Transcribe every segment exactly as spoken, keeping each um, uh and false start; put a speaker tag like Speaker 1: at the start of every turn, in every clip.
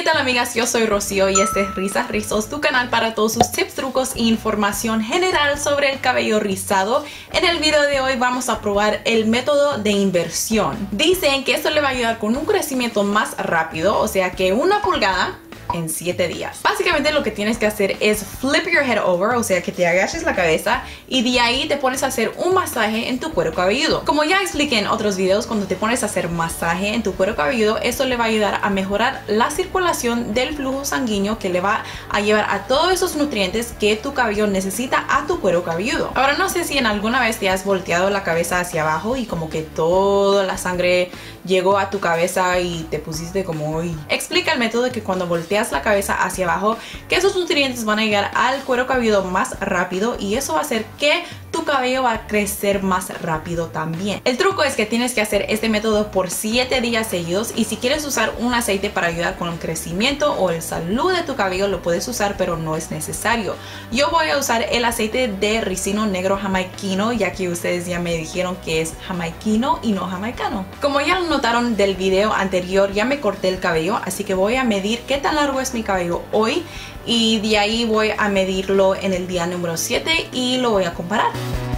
Speaker 1: tal, amigas? Yo soy Rocío y este es Risas Rizos, tu canal para todos sus tips, trucos e información general sobre el cabello rizado. En el video de hoy vamos a probar el método de inversión. Dicen que esto le va a ayudar con un crecimiento más rápido, o sea que una pulgada en siete días. Básicamente lo que tienes que hacer es flip your head over, o sea que te agaches la cabeza y de ahí te pones a hacer un masaje en tu cuero cabelludo. Como ya expliqué en otros videos, cuando te pones a hacer masaje en tu cuero cabelludo, eso le va a ayudar a mejorar la circulación del flujo sanguíneo, que le va a llevar a todos esos nutrientes que tu cabello necesita a tu cuero cabelludo. Ahora, no sé si en alguna vez te has volteado la cabeza hacia abajo y como que toda la sangre llegó a tu cabeza y te pusiste como hoy. Explica el método de que cuando volteas la cabeza hacia abajo, que esos nutrientes van a llegar al cuero cabelludo más rápido y eso va a hacer que tu cabello va a crecer más rápido también. El truco es que tienes que hacer este método por siete días seguidos, y si quieres usar un aceite para ayudar con el crecimiento o el salud de tu cabello, lo puedes usar, pero no es necesario. Yo voy a usar el aceite de ricino negro jamaiquino, ya que ustedes ya me dijeron que es jamaiquino y no jamaicano. Como ya lo notaron del video anterior, ya me corté el cabello, así que voy a medir qué tan largo es mi cabello hoy y de ahí voy a medirlo en el día número siete y lo voy a comparar.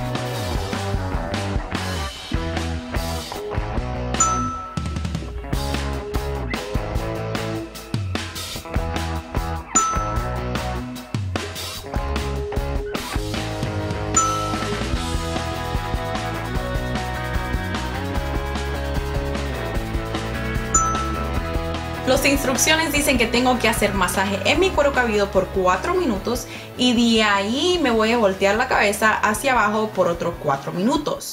Speaker 1: Las instrucciones dicen que tengo que hacer masaje en mi cuero cabelludo por cuatro minutos y de ahí me voy a voltear la cabeza hacia abajo por otros cuatro minutos.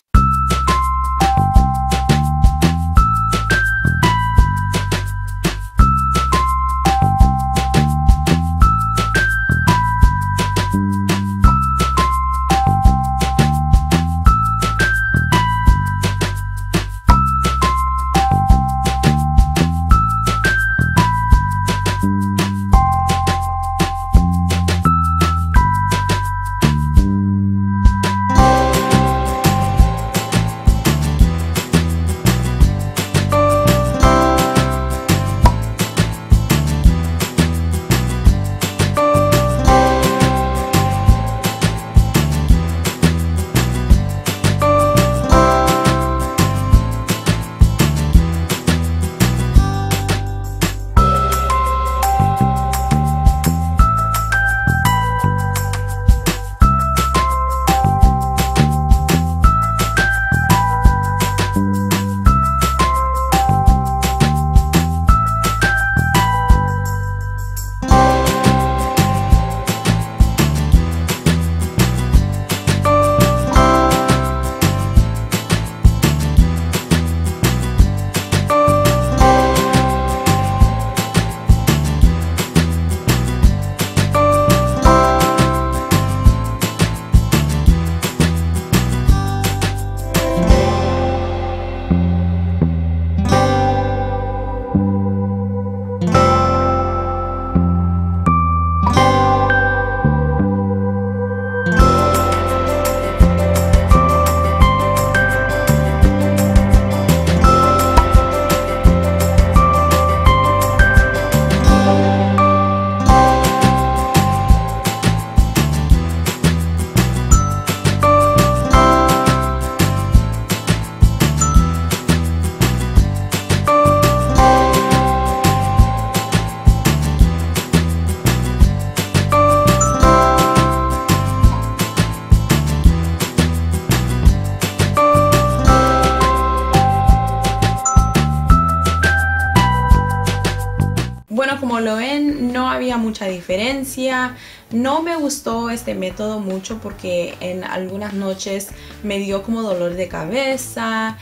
Speaker 1: Bueno, como lo ven, no había mucha diferencia. No me gustó este método mucho porque en algunas noches me dio como dolor de cabeza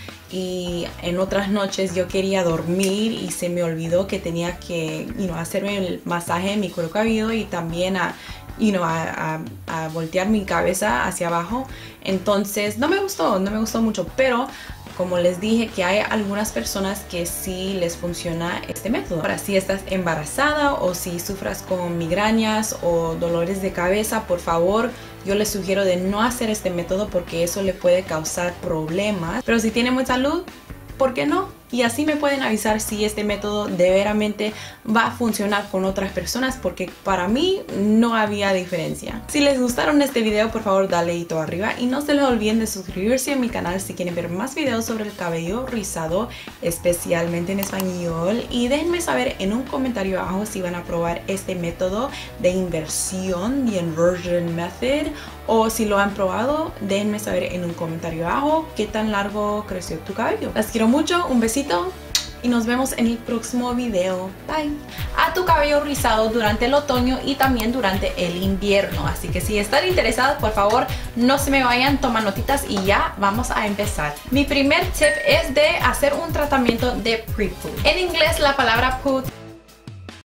Speaker 1: y en otras noches yo quería dormir y se me olvidó que tenía que you know, hacerme el masaje en mi cuero cabelludo y también a, you know, a, a, a voltear mi cabeza hacia abajo. Entonces no me gustó, no me gustó mucho, pero como les dije, que hay algunas personas que sí les funciona este método. Ahora, si estás embarazada o si sufras con migrañas o dolores de cabeza, por favor, yo les sugiero de no hacer este método porque eso le puede causar problemas. Pero si tiene mucha salud, ¿por qué no? y así me pueden avisar si este método de veramente va a funcionar con otras personas, porque para mí no había diferencia. Si les gustaron este video, por favor dale dedito arriba y no se les olviden de suscribirse a mi canal si quieren ver más videos sobre el cabello rizado, especialmente en español, y déjenme saber en un comentario abajo si van a probar este método de inversión, the inversion method, o si lo han probado. Déjenme saber en un comentario abajo qué tan largo creció tu cabello. Las quiero mucho, un besito y nos vemos en el próximo video. Bye. A tu cabello rizado durante el otoño y también durante el invierno. Así que si están interesados, por favor no se me vayan, toma notitas y ya vamos a empezar. Mi primer tip es de hacer un tratamiento de pre-poo. En inglés la palabra poo